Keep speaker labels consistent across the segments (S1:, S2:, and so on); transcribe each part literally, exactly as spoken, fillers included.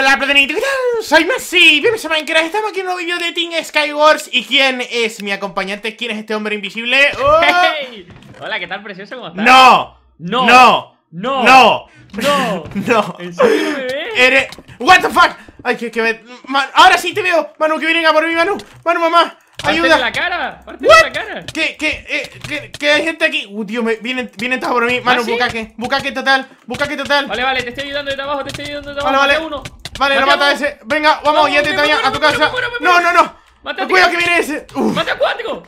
S1: Hola, Platonito, ¿qué tal? Soy Messi, bienvenidos a Minecraft. Estamos aquí en un nuevo vídeo de Team Skywars. ¿Y quién es mi acompañante? ¿Quién es este hombre invisible? ¡Oh!
S2: Hey. Hola, ¿qué tal, precioso? ¿Cómo estás?
S1: ¡No!
S2: No.
S1: ¡No!
S2: No.
S1: ¡No!
S2: No.
S1: ¡No!
S2: ¿En serio no me ves?
S1: Eres... ¿What the fuck? Ay, que, que me... Man... Ahora sí te veo. Manu, que vienen a por mí, Manu. Manu, mamá.
S2: ¡Pártele
S1: Ayuda.
S2: la cara! ¡Pártele
S1: What?
S2: la cara!
S1: ¿Qué, qué, eh, qué, qué hay gente aquí? Uh, tío, me vienen, vienen todos por mí. Manu,
S2: ¿Ah, sí?
S1: bucaque. Bucaque total. Bucaque total.
S2: Vale, vale, te estoy ayudando desde abajo, te estoy ayudando desde
S1: Vale,
S2: abajo.
S1: vale.
S2: Mate a uno.
S1: Vale,
S2: Mate
S1: lo
S2: a
S1: mata
S2: uno.
S1: ese. Venga, vamos,
S2: Vamos,
S1: ya te
S2: me
S1: también
S2: muero,
S1: a tu
S2: me muero,
S1: casa.
S2: me muero, me
S1: No,
S2: muero.
S1: no, no.
S2: Mate a ti.
S1: Cuidado que viene ese. Uf.
S2: ¡Mate a cuatro!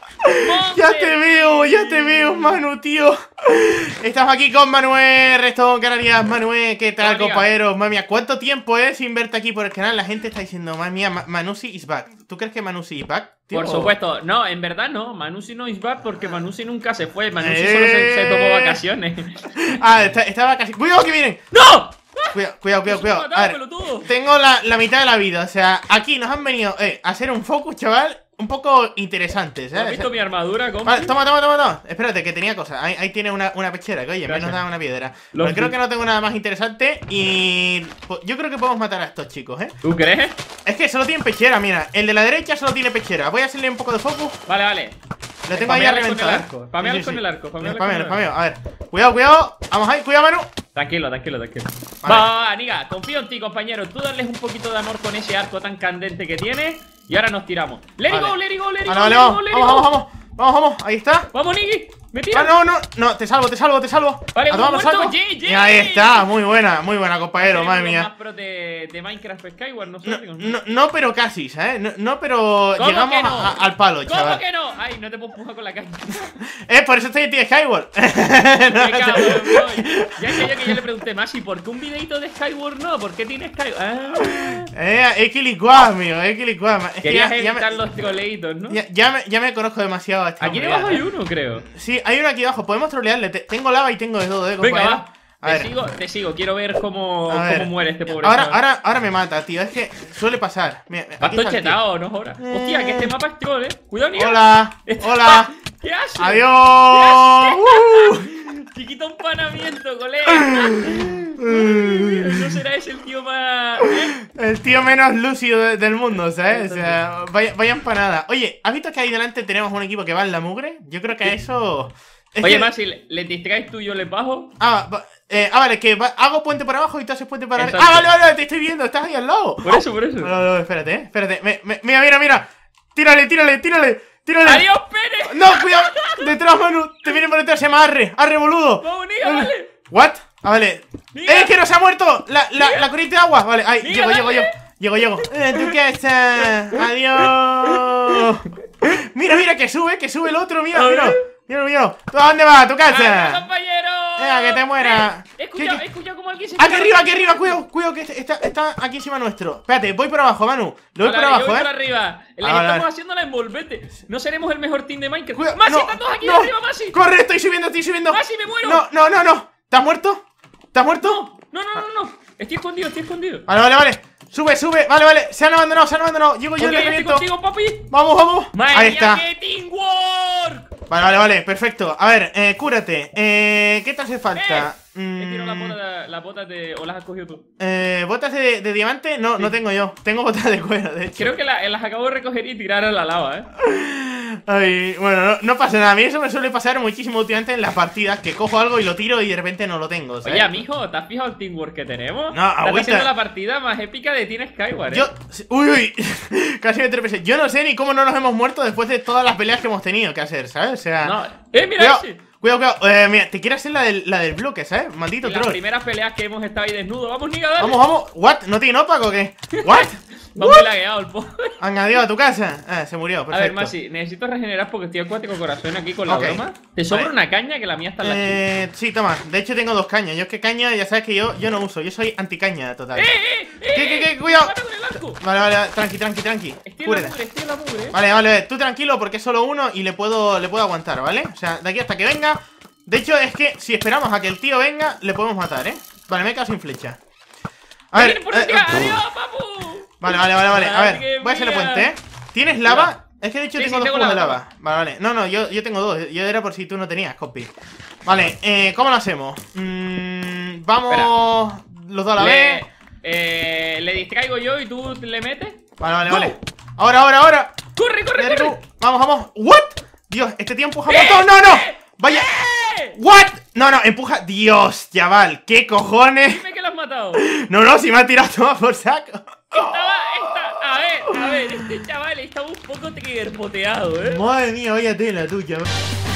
S1: Ya te veo, ya te veo, Manu, tío. Estamos aquí con Manuel, Restón, Canarias. Manuel, ¿qué tal,
S2: Hola, amiga.
S1: compañeros? Mami mía, ¿cuánto tiempo es sin verte aquí por el canal? La gente está diciendo, mami mía, Ma- Manusi is back. ¿Tú crees que Manusi is back, tío?
S2: Por supuesto, no, en verdad no, Manusi no is back porque Manusi nunca se fue, Manusi
S1: Eh.
S2: solo se, se tomó vacaciones.
S1: Ah, está- estaba casi... ¡Cuidado que vienen!
S2: ¡No!
S1: Cuidado, cuidado, cuidado, cuidado.
S2: Matado,
S1: A ver,
S2: pelotudo.
S1: tengo la, la mitad de la vida. O sea, aquí nos han venido eh, a hacer un focus, chaval, un poco interesante,
S2: ¿Has
S1: ¿sabes?
S2: visto mi armadura, compi?
S1: Vale, toma, toma, toma, toma. Espérate, que tenía cosas. Ahí, ahí tiene una, una pechera, que oye,
S2: Gracias.
S1: menos da una piedra.
S2: Lo
S1: Pues creo
S2: vi.
S1: que no tengo nada más interesante. Y po- yo creo que podemos matar a estos chicos, ¿eh?
S2: ¿Tú crees?
S1: Es que solo tienen pechera, mira. El de la derecha solo tiene pechera. Voy a hacerle un poco de focus.
S2: Vale, vale.
S1: Lo tengo ahí a
S2: Spameale con
S1: reventar.
S2: el arco, spameale con el arco, spameale con el arco.
S1: Spameo, a ver. Cuidado, cuidado. Vamos ahí, cuidado, Manu.
S2: Tranquilo, tranquilo, tranquilo.
S1: Vale.
S2: Va, va, va, Niga, confío en ti, compañero. Tú darles un poquito de amor con ese arco tan candente que tienes. Y ahora nos tiramos. Let it
S1: Vale.
S2: go, let it go, let it
S1: Vale,
S2: go,
S1: vale,
S2: let it
S1: vamos.
S2: go, let it
S1: Vamos,
S2: go.
S1: vamos, vamos. Vamos, vamos. Ahí está.
S2: Vamos, Niggy. Me
S1: Ah,
S2: tira.
S1: no, no, no, te salvo, te salvo, te salvo.
S2: Vale,
S1: A tomar
S2: uno
S1: por
S2: muerto,
S1: saco.
S2: G G.
S1: Y ahí está, muy buena, muy buena, compañero,
S2: Seremos
S1: madre
S2: los
S1: mía.
S2: más pros de, de Minecraft Skyward,
S1: No,
S2: nosotros.
S1: no, no, pero casi, ¿sabes? No, no, pero
S2: ¿Cómo
S1: llegamos
S2: que no?
S1: a- a- al palo,
S2: ¿Cómo
S1: chaval.
S2: que no? Ay, no te puedo empujar con la caña.
S1: Eh, por eso estoy en Team Skyward.
S2: Qué cabrón, bro. Ya sé yo que yo le pregunté más, ¿y por qué un videito de Skyward no? ¿Por qué tiene Skyward? Ah.
S1: Eh, equilicuado, amigo, equilicuado. Es que
S2: Querías
S1: ya, ya
S2: evitar
S1: me,
S2: los troleitos, ¿no?
S1: ya, ya me, ya me conozco demasiado a este
S2: Aquí
S1: hombre,
S2: debajo
S1: ya,
S2: hay
S1: ¿eh?
S2: uno, creo.
S1: Sí, hay uno aquí abajo, podemos trolearle. Te- tengo lava y tengo de todo, eh,
S2: Venga,
S1: compañero.
S2: va.
S1: A
S2: Te
S1: ver.
S2: sigo, te sigo. Quiero ver cómo,
S1: A ver.
S2: cómo muere este pobre
S1: Ahora,
S2: chaval.
S1: ahora, ahora me mata, tío. Es que suele pasar. Mira, aquí
S2: Vas
S1: está el tío.
S2: chetado, ¿no? Ahora. Hostia, que este mapa es troll, eh. Cuidado, Niga.
S1: Hola,
S2: Este-
S1: hola.
S2: ¿Qué haces?
S1: Adiós. Uh.
S2: Chiquito empanamiento, colega. ¿No será ese el tío más...? ¿Eh?
S1: El tío menos lúcido de- del mundo, ¿sabes? O sea, vaya, vaya empanada. Oye, ¿has visto que ahí delante tenemos un equipo que va en la mugre? Yo creo que a eso... es
S2: Oye,
S1: que-
S2: Masi, ¿le- ¿le distraes tú y yo le bajo?
S1: Ah, va- eh, ah, vale, que va- hago puente para abajo y tú haces puente para arriba.
S2: Exacto.
S1: Ah, vale, vale, te estoy viendo, estás ahí al lado.
S2: Por eso, por eso.
S1: No, no, no, espérate, eh, espérate. Me- me- mira, mira, mira. Tírale, tírale, tírale, tírale.
S2: ¡Adiós, Pérez!
S1: No, cuidado. Detrás, Manu. Te viene por detrás, se llama Arre. Arre, boludo.
S2: ¡Vamos, Niga, dale!
S1: ¿What? Ah, vale.
S2: Mira.
S1: ¡Eh, que no se ha muerto! La, la,
S2: Mira.
S1: la corriente de agua. Vale, ahí,
S2: Mira,
S1: llego, llego,
S2: dale.
S1: llego. Llego, llego. Eh, ¿tú qué estás? Adiós. Mira, mira, que sube, que sube el otro. Mira,
S2: A
S1: mira.
S2: ver.
S1: Mira, mira. ¿Tú a dónde vas? ¿A tu
S2: ¡Adiós,
S1: casa?
S2: compañero!
S1: Venga, que te muera.
S2: Eh, Escucha,
S1: ¿Qué, qué?
S2: escucha cómo alguien se...
S1: Aquí arriba, aquí arriba, cuidado, cuidado, que este- está, está aquí encima nuestro. Espérate, voy por abajo, Manu. Lo voy
S2: Vale,
S1: por
S2: yo
S1: abajo,
S2: voy
S1: eh.
S2: por arriba. Les
S1: Ah, vale,
S2: estamos
S1: vale.
S2: haciendo la envolvente. No seremos el mejor team de Minecraft.
S1: Cuidado,
S2: ¡Masi,
S1: no,
S2: están todos aquí
S1: no.
S2: arriba, Masi!
S1: Corre, estoy subiendo, estoy subiendo.
S2: ¡Masi, me muero!
S1: No, no, no, no. ¿Estás muerto? ¿Estás muerto?
S2: No, no, no, no, no. Estoy escondido, estoy escondido.
S1: Vale, vale, vale. Sube, sube. Vale, vale. Se han abandonado, se han abandonado. Llego yo,
S2: Ok,
S1: le
S2: estoy
S1: reviento.
S2: contigo, papi.
S1: Vamos, vamos.
S2: Madre
S1: Ahí
S2: mía,
S1: está.
S2: qué teamwork.
S1: Vale, vale, vale. Perfecto. A ver, eh, cúrate. Eh, ¿qué te hace falta?
S2: He tirado las
S1: Mm,
S2: botas, las botas de... ¿O las has cogido tú?
S1: eh, ¿botas de, de diamante? No,
S2: Sí.
S1: no tengo yo. Tengo botas de cuero, de hecho.
S2: Creo que la- las acabo de recoger y tirar a la lava, eh.
S1: Ay, bueno, no, no pasa nada. A mí eso me suele pasar muchísimo últimamente en las partidas, que cojo algo y lo tiro y de repente no lo tengo, ¿sabes?
S2: Oye, amigo, ¿te has fijado el teamwork que tenemos?
S1: No,
S2: Estás
S1: agüita.
S2: haciendo la partida más épica de Team Skyward, eh.
S1: Yo... Uy, uy. Casi me trepesé. Yo no sé ni cómo no nos hemos muerto después de todas las peleas que hemos tenido que hacer, ¿sabes? O sea...
S2: No. ¡Eh, mira
S1: Cuidado,
S2: ese!
S1: cuidado, cuidado. Eh, mira, te quiero hacer la del, la del bloque, ¿sabes? Maldito
S2: En las
S1: troll.
S2: primeras peleas que hemos estado ahí desnudos. ¡Vamos, Niga, dale!
S1: Vamos, vamos. ¿What? ¿No tiene ópaco o qué? ¿What?
S2: Vamos lagueado el pobre.
S1: Añadido a tu casa. Ah, se murió, perfecto.
S2: A ver, Masi, necesito regenerar porque estoy acuático corazón aquí con la
S1: Ok.
S2: broma. ¿Te sobra
S1: Vale.
S2: una caña? Que la mía está en la chica.
S1: Eh, sí, toma. De hecho tengo dos cañas. Yo es que caña, ya sabes que yo, yo no uso. Yo soy anticaña total.
S2: ¡Eh, eh, eh!
S1: ¿Qué, qué, qué?
S2: eh!
S1: Cuidado.
S2: ¡Mata con el arco!
S1: Vale, vale, vale. Tranqui, tranqui, tranqui.
S2: Estoy en la
S1: Cúrete.
S2: mugre, estoy en la mugre, eh.
S1: Vale, vale, vale. Tú tranquilo porque es solo uno y le puedo, le puedo aguantar, ¿vale? O sea, de aquí hasta que venga. De hecho, es que si esperamos a que el tío venga, le podemos matar, ¿eh? Vale, me he quedado sin flecha. A ver.
S2: ¡Vienen por
S1: eh,
S2: detrás!
S1: eh,
S2: ¡Adiós, papu!
S1: Vale, vale, vale, vale. A
S2: Madre
S1: ver,
S2: mía.
S1: voy a hacerle puente, ¿eh? ¿Tienes lava? Es que de hecho
S2: Sí,
S1: tengo
S2: sí,
S1: dos
S2: tengo
S1: cubos de
S2: lava.
S1: lava. Vale, vale. No, no, yo, yo tengo dos. Yo era por si tú no tenías, copy. Vale, eh, ¿cómo lo hacemos? Mm, vamos los dos a la vez.
S2: Le, eh, le distraigo yo y tú le metes.
S1: Vale, vale, vale. Ahora, ahora, ahora.
S2: ¡Corre, corre,
S1: There you
S2: corre!
S1: go. Vamos, vamos. ¿What? Dios, este tío empuja un montón. ¡No, no! Vaya. ¿What? No, no, empuja. Dios, chaval, ¿qué cojones?
S2: Dime que lo has matado.
S1: No, no, si me ha tirado todo por saco.
S2: Estaba, está, a ver, a ver, este chaval estaba un poco triggerpoteado, ¿eh?
S1: Madre mía, vaya tela tú, chaval.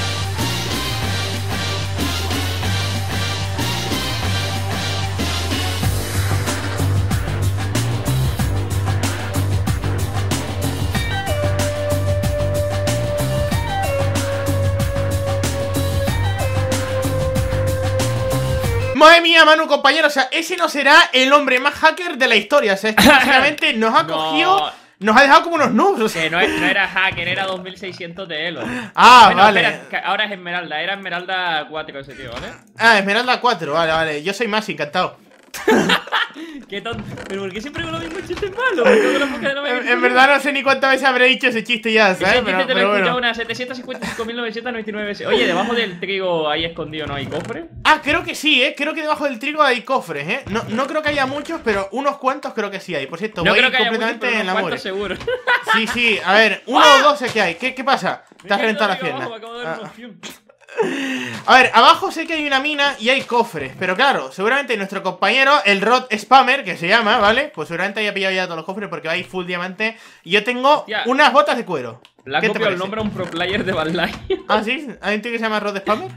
S1: Madre mía, Manu, compañero, o sea, ese no será el hombre más hacker de la historia. O sea, este básicamente nos ha
S2: No.
S1: cogido, nos ha dejado como unos noobs. O sea.
S2: Que no, es- no era hacker, era dos mil seiscientos de Elo.
S1: Ah,
S2: Bueno,
S1: vale.
S2: espera, que ahora es Esmeralda, era Esmeralda cuatro ese tío, ¿vale?
S1: Ah, Esmeralda cuatro, vale, vale. Yo soy más encantado.
S2: Qué tonto. Pero ¿por qué siempre con los mismos chistes malos? ¿Por qué con las pocas de no me-
S1: En, en verdad no sé ni cuántas veces habré dicho ese chiste ya,
S2: Ese
S1: ¿sabes?
S2: chiste
S1: Pero,
S2: te lo he
S1: pero
S2: escuchado
S1: bueno.
S2: unas setecientos cincuenta y cinco mil novecientos noventa y nueve veces. Oye, debajo del trigo ahí escondido no hay cofre.
S1: Ah, creo que sí, ¿eh? Creo que debajo del trigo hay cofres, ¿eh? No, no creo que haya muchos, pero unos cuantos creo que sí hay. Por cierto,
S2: No
S1: voy
S2: creo que haya muchos,
S1: completamente
S2: pero
S1: en la
S2: unos
S1: mure.
S2: cuantos seguro.
S1: Sí, sí, a ver, uno o dos sé que hay. ¿Qué, qué pasa? Te has
S2: Me he caído
S1: reventado la
S2: de
S1: pierna.
S2: abajo, me acabo de dar
S1: Ah.
S2: una opción.
S1: A ver, abajo sé que hay una mina y hay cofres. Pero claro, seguramente nuestro compañero, el Rod Spammer, que se llama, ¿vale? Pues seguramente haya pillado ya todos los cofres porque va ahí full diamante. Y yo tengo
S2: Hostia.
S1: unas botas de cuero.
S2: Le ha
S1: ¿Qué te
S2: copiado el
S1: parece?
S2: nombre a un pro player de Banlai.
S1: Ah, ¿sí? ¿Hay un tío que se llama Rod Spammer?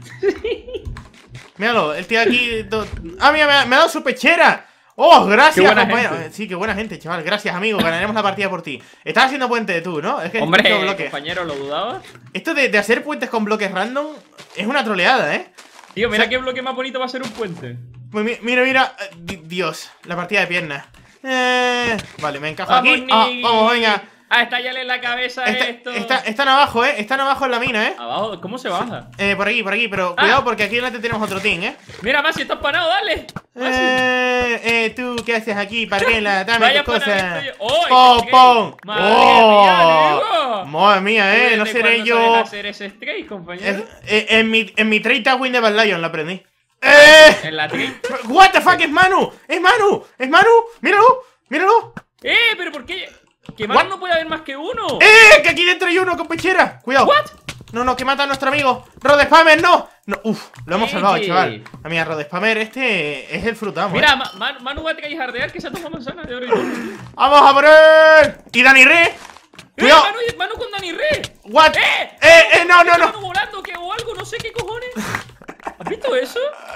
S1: Míralo, el tío aquí... do- Ah, mira, me ha, me ha dado su pechera. ¡Oh, gracias,
S2: Qué buena
S1: compañero!
S2: gente.
S1: Sí, qué buena gente, chaval. Gracias, amigo. Ganaremos la partida por ti. Estás haciendo puente tú, ¿no? Es que
S2: Hombre,
S1: estos bloques.
S2: compañero, ¿lo dudabas?
S1: Esto de, de hacer puentes con bloques random es una troleada, ¿eh?
S2: Tío, mira
S1: O sea-
S2: qué bloque más bonito va a ser un puente.
S1: Pues mi- mira, mira. eh, di- Dios, la partida de piernas. Eh, vale, me encajo
S2: Vamos,
S1: aquí. Ah,
S2: Nigui.
S1: vamos, venga.
S2: Ah, estállale en la cabeza
S1: Está-
S2: esto.
S1: está- están abajo, ¿eh? Están abajo en la mina, ¿eh?
S2: Abajo, ¿cómo se baja?
S1: Eh, por aquí, por aquí. Pero
S2: Ah.
S1: cuidado porque aquí delante tenemos otro team, ¿eh?
S2: Mira, Masi, estás panado, dale. Masi.
S1: Eh, eh, tú, ¿qué haces aquí? Parguela, dame
S2: Vaya
S1: tus cosas.
S2: panamento, yo- ¡Oh,
S1: ¡Pum,
S2: ese
S1: pum!
S2: Stray! ¡Madre mía,
S1: ¡Oh!
S2: amigo!
S1: Madre mía, eh, no
S2: ¿Desde
S1: seré
S2: cuándo
S1: yo.
S2: sabes hacer ese stray, compañero?
S1: Es- eh, en mi, en mi treinta Win de Bad Lion lo aprendí. ¡Eh!
S2: En la tri.
S1: What the fuck, es Manu, es Manu, es Manu, míralo, míralo.
S2: ¡Eh! ¿Pero por qué? Que
S1: What?
S2: más no puede haber más que uno.
S1: ¡Eh! Que aquí dentro hay uno con pechera. Cuidado.
S2: ¿What?
S1: No, no, que mata a nuestro amigo. Rod Spammer, no. No, uf, lo hemos
S2: Eji.
S1: salvado, chaval. A mí, a Rod Spammer, este es el frutamo.
S2: Mira,
S1: eh.
S2: Ma- Man- Manu va a tryhardear que se ha tomado manzana de oro y todo.
S1: Vamos a por él. Y Dani Re.
S2: ¡Eh!
S1: Cuidado.
S2: Manu, Manu con Dani Re.
S1: What?
S2: ¡Eh!
S1: Eh, eh, no, no,
S2: Manu
S1: no.
S2: volando que o algo, no sé qué cojones. ¿Has visto eso?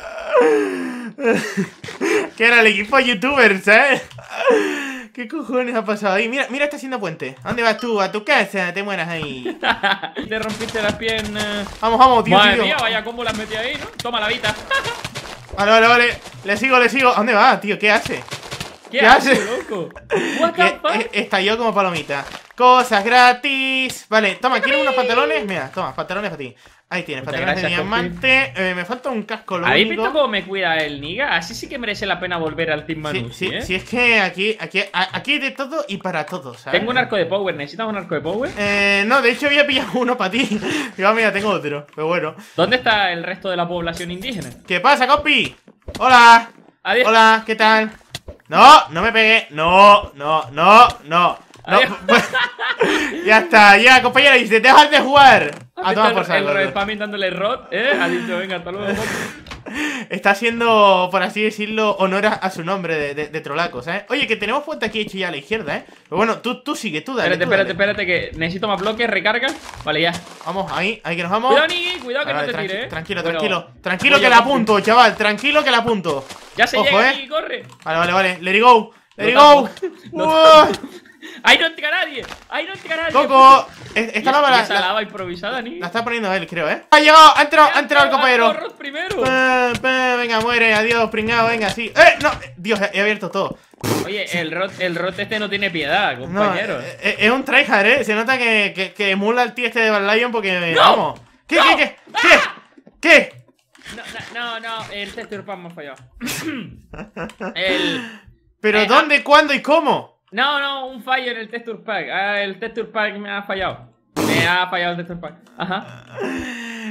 S1: Que era el equipo youtuber, ¿sabes? ¿Qué cojones ha pasado ahí? Mira, mira, está haciendo puente. ¿A dónde vas tú? A tu casa, te mueras ahí.
S2: Te rompiste las piernas.
S1: Vamos, vamos, tío,
S2: Madre
S1: tío.
S2: mía, vaya combo las metí ahí, ¿no? Toma la vida.
S1: Vale, vale, vale. Le sigo, le sigo. ¿A dónde va, tío? ¿Qué hace?
S2: ¿Qué,
S1: ¿Qué
S2: hace,
S1: hace?
S2: loco? What
S1: Que,
S2: the fuck?
S1: eh, estalló como palomita. Cosas gratis. Vale, toma, ¿quieres unos pantalones? Mira, toma, pantalones para ti. Ahí tienes,
S2: Muchas
S1: pantalones de
S2: gracias,
S1: diamante. Eh, me falta un casco, lo
S2: ¿Habéis
S1: único.
S2: visto cómo me cuida el Niga? Así sí que merece la pena volver al Team Manu,
S1: Sí, sí,
S2: ¿eh?
S1: sí, es que aquí, aquí, a- aquí hay de todo y para todos, ¿sabes?
S2: Tengo un arco de power, ¿necesitas un arco de power?
S1: Eh, no, de hecho había pillado uno para ti. Digo, mira, tengo otro. Pero bueno.
S2: ¿Dónde está el resto de la población indígena?
S1: ¿Qué pasa, compi? Hola.
S2: Adiós.
S1: Hola, ¿qué tal? No, no me pegué. No, no, no, no. No,
S2: Adiós.
S1: pues, ya está, ya, compañero, y se te dejas de jugar. A tomar por
S2: el
S1: saco.
S2: Red Spamming dándole rod, ¿eh? Ha dicho, venga, hasta luego.
S1: Está haciendo, por así decirlo, honor a, a su nombre de, de, de trolaco, ¿sabes? Oye, que tenemos puente aquí hecho ya a la izquierda, ¿eh? Pero bueno, tú, tú sigue, tú dale.
S2: Espérate,
S1: tú
S2: espérate,
S1: dale.
S2: espérate, que necesito más bloques, recarga. Vale, ya.
S1: Vamos, ahí, ahí que nos vamos.
S2: Cuidado, Nigui, cuidado que
S1: Vale,
S2: no te
S1: tranqui-
S2: tire, ¿eh?
S1: Tranquilo,
S2: Bueno,
S1: tranquilo. Tranquilo
S2: voy
S1: que
S2: a
S1: la
S2: coger.
S1: apunto, chaval. Tranquilo que la apunto.
S2: Ya se
S1: Ojo,
S2: llega,
S1: ¿eh?
S2: Nigui, corre.
S1: Vale, vale, vale. Let it go. Let it
S2: Lo
S1: go.
S2: tapo. Lo
S1: Uah.
S2: ¡Ahí no entra nadie! ¡Ahí no entra nadie!
S1: Coco. Es-
S2: ¿Y
S1: Esta
S2: esa-
S1: lava
S2: y
S1: la,
S2: esa
S1: la-
S2: lava improvisada, Nigui?
S1: la está poniendo él, creo, ¿eh? Ha llegado, ha entrado, ha entrado el compañero.
S2: ¡Rod primero!
S1: Pa, pa, venga, muere, adiós, pringado, venga, sí. ¡Eh! No, Dios, he abierto todo.
S2: Oye, el rot, el rot este no tiene piedad,
S1: No,
S2: compañero.
S1: eh, eh, es un tryhard, ¿eh? Se nota que, que, que emula al tío este de Bad Lion porque.
S2: ¡No!
S1: Vamos. ¿Qué,
S2: ¡No!
S1: qué, qué? ¿Qué? ¿Qué?
S2: No, no, no, no, el texture pack me ha fallado. el...
S1: ¿Pero
S2: Eh,
S1: dónde, cuándo y cómo?
S2: No, no, un fallo en el texture pack. Ah, el texture pack me ha fallado. Me ha fallado el texture pack. Ajá.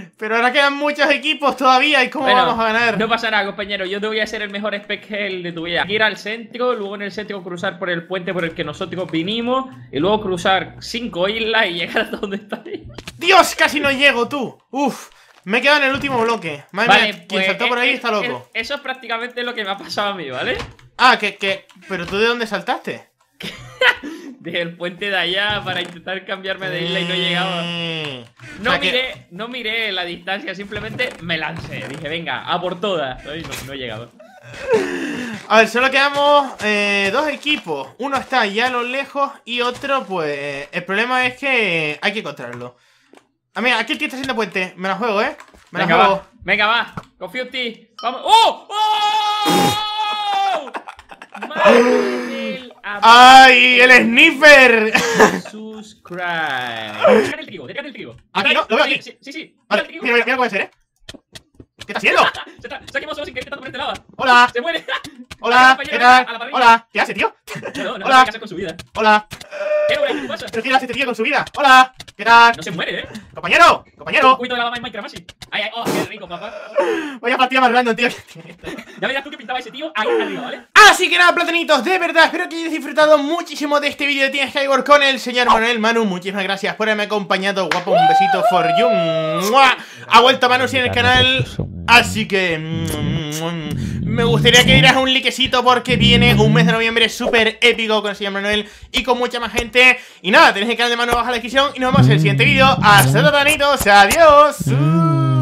S1: Pero ahora quedan muchos equipos todavía. ¿Y cómo
S2: Bueno,
S1: vamos a ganar?
S2: No pasa nada, compañero. Yo te voy a hacer el mejor spec hell de tu vida. Ir al centro, luego en el centro cruzar por el puente por el que nosotros vinimos. Y luego cruzar cinco islas y llegar hasta donde estáis.
S1: ¡Dios! Casi no llego, tú. Uf. Me he quedado en el último bloque. Madre
S2: Vale,
S1: mía, quien
S2: pues,
S1: saltó por ahí
S2: es,
S1: está loco.
S2: es, eso es prácticamente lo que me ha pasado a mí, ¿vale?
S1: Ah, que, que... ¿Pero tú de dónde saltaste?
S2: Desde el puente de allá para intentar cambiarme de isla y no llegaba.
S1: Eh,
S2: No
S1: o sea
S2: miré,
S1: que-
S2: no miré la distancia, simplemente me lancé. Dije, venga, a por todas. Ay, no, no he llegado.
S1: A ver, solo quedamos eh, dos equipos. Uno está allá a lo lejos y otro, pues... El problema es que hay que encontrarlo. Ah, mira, aquí el tío está haciendo puente. Me la juego, ¿eh? Me la
S2: Venga,
S1: juego.
S2: va, venga, va. Confío en ti. Vamos. ¡Oh! ¡Oh! ¡Madre del amor!
S1: ¡Ay, el sniffer!
S2: Subscribe. Detrás del trigo, detrás del trigo.
S1: Aquí, ¿no? Lo veo aquí.
S2: Sí, sí, sí.
S1: Vale,
S2: Detrás del
S1: mira,
S2: trigo.
S1: mira, mira cómo puede ser, ¿eh? ¿Qué está haciendo?
S2: Se, está, se ha quemado solo sin querer tanto por este lava.
S1: Hola,
S2: Se muere.
S1: hola,
S2: Compañero,
S1: ¿qué
S2: a la
S1: tal?
S2: parrilla.
S1: Hola, ¿qué hace, tío?
S2: No, no,
S1: Hola.
S2: no, qué hacer con su vida.
S1: Hola,
S2: ¿Qué hora? ¿Qué pasa?
S1: ¿pero qué hace este tío con su vida? Hola, ¿qué tal?
S2: No se muere, ¿eh?
S1: Compañero,
S2: Un
S1: compañero.
S2: poquito de lava en Minecraft así. Ay, ay, oh, qué rico, papá.
S1: Vaya partida más random, tío.
S2: Ya verás tú que pintaba ese tío ahí arriba, ¿vale?
S1: Así que nada, platanitos, de verdad, espero que hayáis disfrutado muchísimo de este vídeo de Team Skyward con el señor Manuel. Manu, muchísimas gracias por haberme acompañado, guapo, un besito for you. ¡Mua! Ha vuelto Manu en el canal, así que me gustaría que dieras un likecito porque viene un mes de noviembre súper épico con el señor Manuel y con mucha más gente. Y nada, tenéis el canal de Manu abajo en la descripción y nos vemos en el siguiente vídeo. Hasta luego, platanitos, adiós.